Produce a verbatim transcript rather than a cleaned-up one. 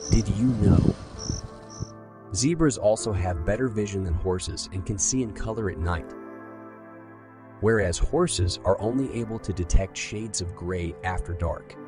Did you know? Zebras also have better vision than horses and can see in color at night, whereas horses are only able to detect shades of gray after dark.